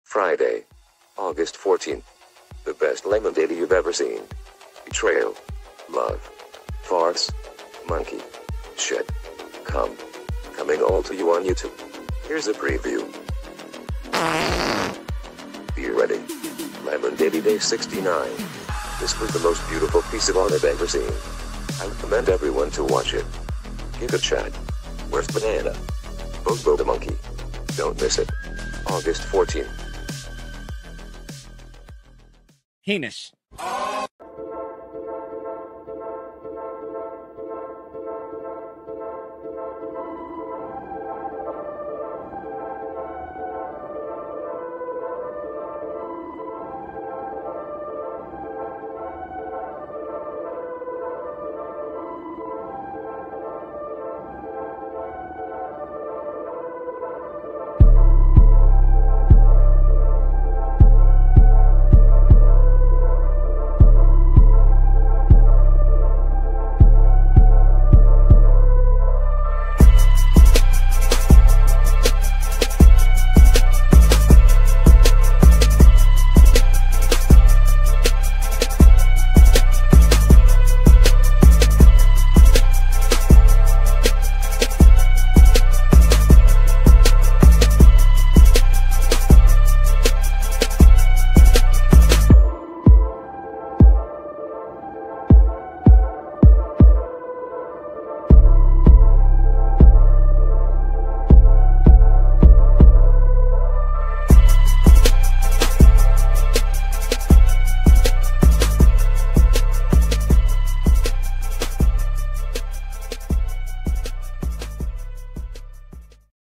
Friday, August 14th. The best lemon daddy you've ever seen. Betrayal. Love. Farce. Monkey. Shit. Coming all to you on YouTube. Here's a preview. Be ready. Lemon Daddy Day 69. This was the most beautiful piece of art I've ever seen. I recommend everyone to watch it. Give it a shot. Where's Banana? Bobo the Monkey. Don't miss it. August 14th. Heinous.